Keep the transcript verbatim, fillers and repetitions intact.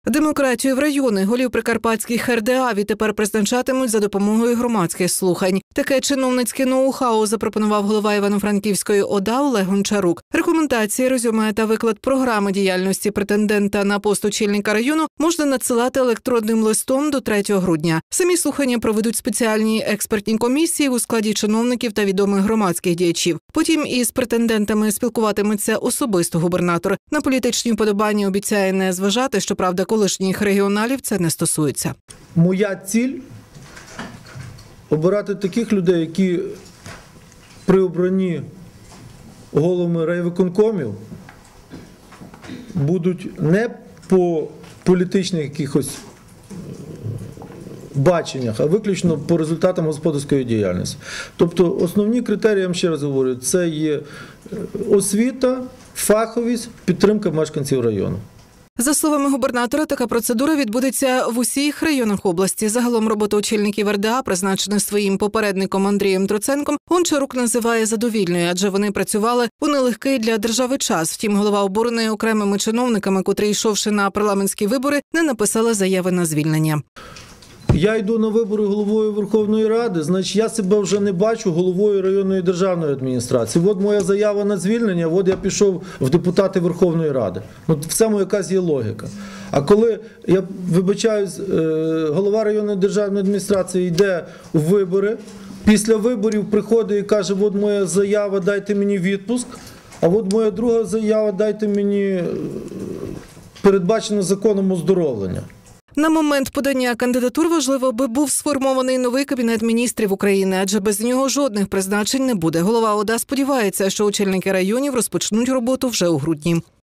Демократію в райони голів прикарпатських ер де а відтепер призначатимуть за допомогою громадських слухань. Таке чиновницьке ноу-хау запропонував голова Івано-Франківської о да Олег Гончарук. Рекомендації, резюме та виклад програми діяльності претендента на пост очільника району можна надсилати електронним листом до третього грудня. Самі слухання проведуть спеціальні експертні комісії у складі чиновників та відомих громадських діячів. Потім із претендентами спілкуватиметься особисто губернатор. На політичні вподобання обіцяє не зважати, щоправда, колишніх регіоналів це не стосується. Моя ціль – обирати таких людей, які при обранні головами райвиконкомів будуть не по політичних якихось баченнях, а виключно по результатам господарської діяльності. Тобто основні критерії, я вам ще раз говорю, це є освіта, фаховість, підтримка мешканців району. За словами губернатора, така процедура відбудеться в усіх районах області. Загалом роботу очільників ер де а, призначених своїм попередником Андрієм Троценком, Гончарук називає задовільною, адже вони працювали у нелегкий для держави час. Втім, голова обурений окремими чиновниками, котрі, йшовши на парламентські вибори, не написали заяви на звільнення. Я йду на вибори головою Верховної Ради, значить я себе вже не бачу головою районної державної адміністрації. От моя заява на звільнення, от я пішов в депутати Верховної Ради. Ну, в цьому якась є логіка. А коли, я вибачаюсь, голова районної державної адміністрації йде у вибори, після виборів приходить і каже, от моя заява, дайте мені відпуск, а от моя друга заява, дайте мені передбачене законом оздоровлення. На момент подання кандидатур важливо, аби був сформований новий Кабінет міністрів України, адже без нього жодних призначень не буде. Голова о да сподівається, що очільники районів розпочнуть роботу вже у грудні.